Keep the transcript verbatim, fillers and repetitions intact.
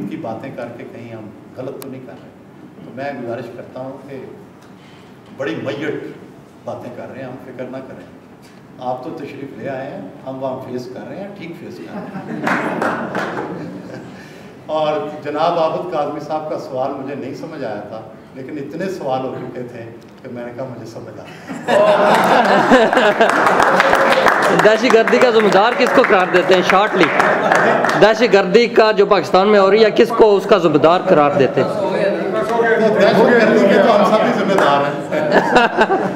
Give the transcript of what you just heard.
की बातें करके कहीं हम गलत तो नहीं कर रहे। तो मैं गुजारिश करता हूँ कि बड़ी मैयट बातें कर रहे हैं, हम फिक्र ना करें। आप तो तशरीफ़ ले आए हैं, हम वहाँ फेस कर रहे हैं, ठीक फेस कर रहे हैं। और जनाब आबद काज़मी साहब का सवाल मुझे नहीं समझ आया था, लेकिन इतने सवाल हो चुके थे कि मैंने कहा मुझे समझ आ दहशत गर्दी का ज़िम्मेदार किसको करार देते हैं? शॉर्टली, दहशत गर्दी का जो पाकिस्तान में हो रही है, किसको उसका ज़िम्मेदार करार देते हैं? दहशत गर्दी के तो हम सभी जिम्मेदार हैं।